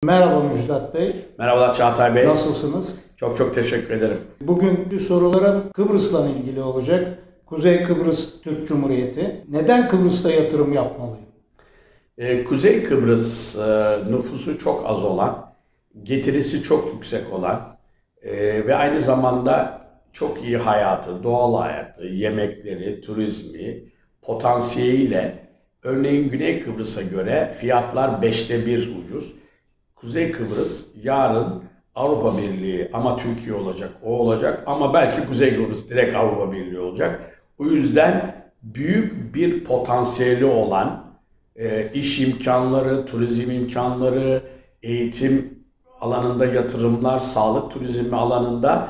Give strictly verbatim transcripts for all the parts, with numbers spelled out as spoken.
Merhaba Müjdat Bey. Merhabalar Çağatay Bey. Nasılsınız? Çok çok teşekkür ederim. Bugünkü sorularım Kıbrıs'la ilgili olacak. Kuzey Kıbrıs Türk Cumhuriyeti. Neden Kıbrıs'ta yatırım yapmalıyım? Ee, Kuzey Kıbrıs e, nüfusu çok az olan, getirisi çok yüksek olan e, ve aynı zamanda çok iyi hayatı, doğal hayatı, yemekleri, turizmi, potansiyeliyle örneğin Güney Kıbrıs'a göre fiyatlar beşte bir ucuz. Kuzey Kıbrıs yarın Avrupa Birliği ama Türkiye olacak, o olacak ama belki Kuzey Kıbrıs direkt Avrupa Birliği olacak. O yüzden büyük bir potansiyeli olan e, iş imkanları, turizm imkanları, eğitim alanında yatırımlar, sağlık turizmi alanında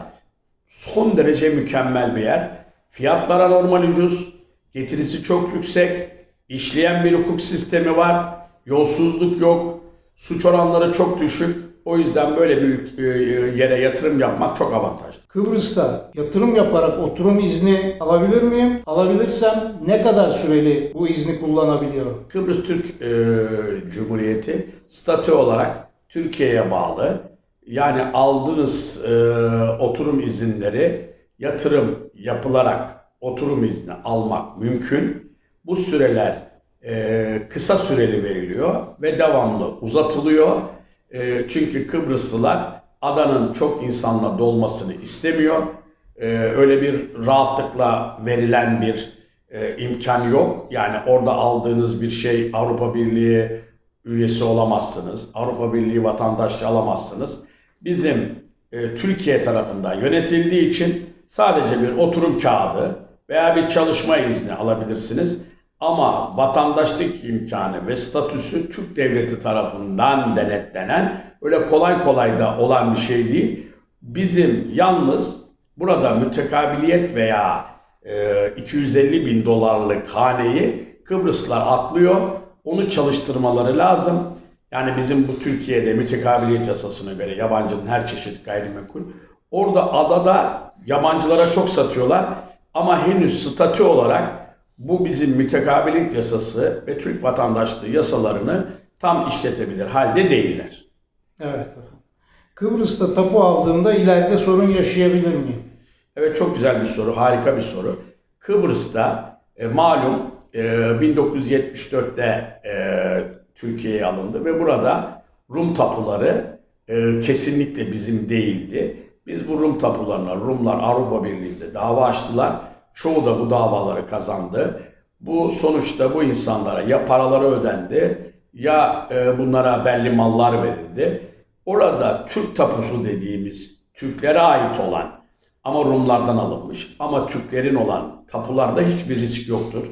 son derece mükemmel bir yer. Fiyatlar anormal ucuz, getirisi çok yüksek, işleyen bir hukuk sistemi var, yolsuzluk yok, suç oranları çok düşük. O yüzden böyle bir yere yatırım yapmak çok avantajlı. Kıbrıs'ta yatırım yaparak oturum izni alabilir miyim? Alabilirsem ne kadar süreli bu izni kullanabiliyorum? Kıbrıs Türk e, Cumhuriyeti statü olarak Türkiye'ye bağlı. Yani aldığınız e, oturum izinleri yatırım yapılarak oturum izni almak mümkün. Bu süreler e, kısa süreli veriliyor ve devamlı uzatılıyor. E, çünkü Kıbrıslılar adanın çok insanla dolmasını istemiyor. E, öyle bir rahatlıkla verilen bir e, imkan yok. Yani orada aldığınız bir şey Avrupa Birliği üyesi olamazsınız. Avrupa Birliği vatandaşlığı alamazsınız. Bizim e, Türkiye tarafından yönetildiği için sadece bir oturum kağıdı veya bir çalışma izni alabilirsiniz. Ama vatandaşlık imkanı ve statüsü Türk Devleti tarafından denetlenen, öyle kolay kolay da olan bir şey değil. Bizim yalnız burada mütekabiliyet veya e, iki yüz elli bin dolarlık haneyi Kıbrıslılar atlıyor. Onu çalıştırmaları lazım. Yani bizim bu Türkiye'de mütekabiliyet yasasına göre yabancının her çeşit gayrimenkul. Orada adada yabancılara çok satıyorlar. Ama henüz statü olarak bu bizim mütekabiliyet yasası ve Türk vatandaşlığı yasalarını tam işletebilir halde değiller. Evet efendim. Kıbrıs'ta tapu aldığımda ileride sorun yaşayabilir miyim? Evet, çok güzel bir soru, harika bir soru. Kıbrıs'ta e, malum e, bin dokuz yüz yetmiş dörtte e, Türkiye'ye alındı ve burada Rum tapuları e, kesinlikle bizim değildi. Biz bu Rum tapularına, Rumlar Avrupa Birliği'nde dava açtılar. Çoğu da bu davaları kazandı. Bu sonuçta bu insanlara ya paraları ödendi ya e, bunlara belli mallar verildi. Orada Türk tapusu dediğimiz Türklere ait olan ama Rumlardan alınmış ama Türklerin olan tapularda hiçbir risk yoktur.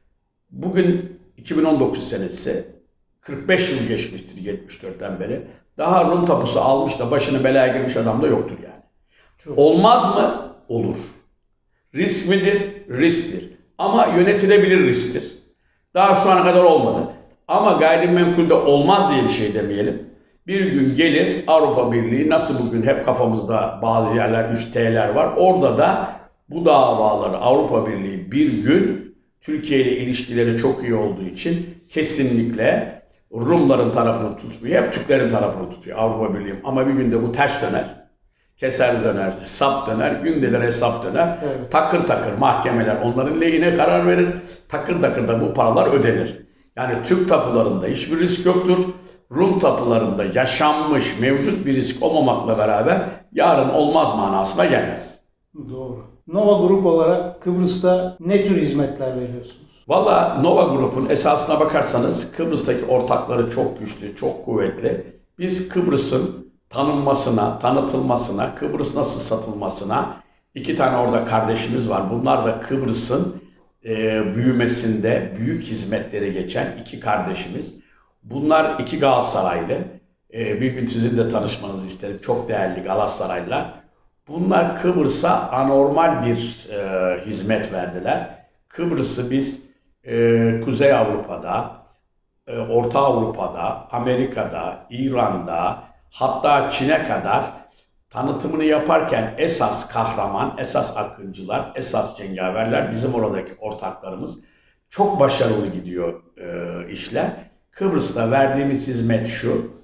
Bugün iki bin on dokuz senesi, kırk beş yıl geçmiştir yetmiş dörtten beri. Daha Rum tapusu almış da başını belaya girmiş adam da yoktur yani. Çok. Olmaz mı? Olur. Risk midir? Risktir. Ama yönetilebilir risktir. Daha şu ana kadar olmadı. Ama gayrimenkulde olmaz diye bir şey demeyelim. Bir gün gelir Avrupa Birliği, nasıl bugün hep kafamızda bazı yerler üç T'ler var. Orada da bu davaları Avrupa Birliği bir gün Türkiye ile ilişkileri çok iyi olduğu için kesinlikle Rumların tarafını tutmuyor. Hep Türklerin tarafını tutuyor Avrupa Birliği. Ama bir günde bu ters döner. Keser döner, sap döner, gündelere hesap döner. Evet. Takır takır mahkemeler onların lehine karar verir. Takır takır da bu paralar ödenir. Yani Türk tapularında hiçbir risk yoktur. Rum tapularında yaşanmış, mevcut bir risk olmamakla beraber yarın olmaz manasına gelmez. Doğru. Nova Grup olarak Kıbrıs'ta ne tür hizmetler veriyorsunuz? Valla Nova Grup'un esasına bakarsanız Kıbrıs'taki ortakları çok güçlü, çok kuvvetli. Biz Kıbrıs'ın tanınmasına, tanıtılmasına, Kıbrıs nasıl satılmasına, iki tane orada kardeşimiz var. Bunlar da Kıbrıs'ın e, büyümesinde büyük hizmetleri geçen iki kardeşimiz. Bunlar iki Galatasaraylı. E, bir gün sizin de tanışmanızı isterim. Çok değerli Galatasaraylılar. Bunlar Kıbrıs'a anormal bir e, hizmet verdiler. Kıbrıs'ı biz e, Kuzey Avrupa'da, e, Orta Avrupa'da, Amerika'da, İran'da, hatta Çin'e kadar tanıtımını yaparken esas kahraman, esas akıncılar, esas cengaverler bizim oradaki ortaklarımız. Çok başarılı gidiyor e, işler. Kıbrıs'ta verdiğimiz hizmet şu: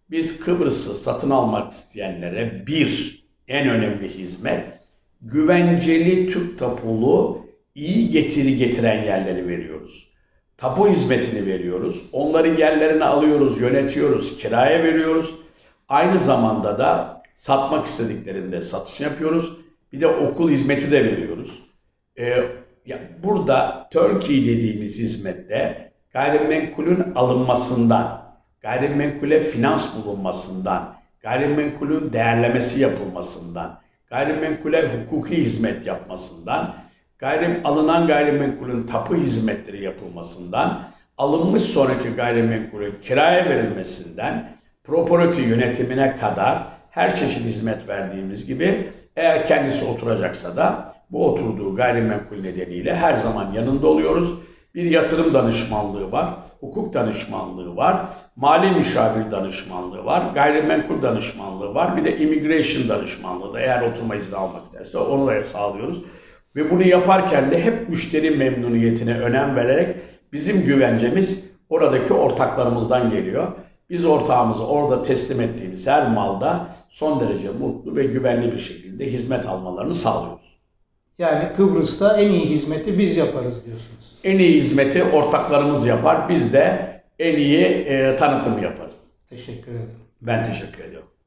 Biz Kıbrıs'ı satın almak isteyenlere bir, en önemli hizmet, güvenceli Türk tapulu iyi getiri getiren yerleri veriyoruz. Tapu hizmetini veriyoruz. Onları yerlerine alıyoruz, yönetiyoruz, kiraya veriyoruz. Aynı zamanda da satmak istediklerinde satış yapıyoruz. Bir de okul hizmeti de veriyoruz. Ee, ya burada Turkey dediğimiz hizmette gayrimenkulün alınmasından, gayrimenkule finans bulunmasından, gayrimenkulün değerlemesi yapılmasından, gayrimenkule hukuki hizmet yapmasından, gayrim, alınan gayrimenkulün tapu hizmetleri yapılmasından, alınmış sonraki gayrimenkulün kiraya verilmesinden, property yönetimine kadar her çeşit hizmet verdiğimiz gibi eğer kendisi oturacaksa da bu oturduğu gayrimenkul nedeniyle her zaman yanında oluyoruz. Bir yatırım danışmanlığı var, hukuk danışmanlığı var, mali müşavir danışmanlığı var, gayrimenkul danışmanlığı var, bir de immigration danışmanlığı da eğer oturma izni almak isterse onu da sağlıyoruz. Ve bunu yaparken de hep müşteri memnuniyetine önem vererek bizim güvencemiz oradaki ortaklarımızdan geliyor. Biz ortağımızı orada teslim ettiğimiz her malda son derece mutlu ve güvenli bir şekilde hizmet almalarını sağlıyoruz. Yani Kıbrıs'ta en iyi hizmeti biz yaparız diyorsunuz. En iyi hizmeti ortaklarımız yapar, biz de en iyi e, tanıtım yaparız. Teşekkür ederim. Ben teşekkür ediyorum.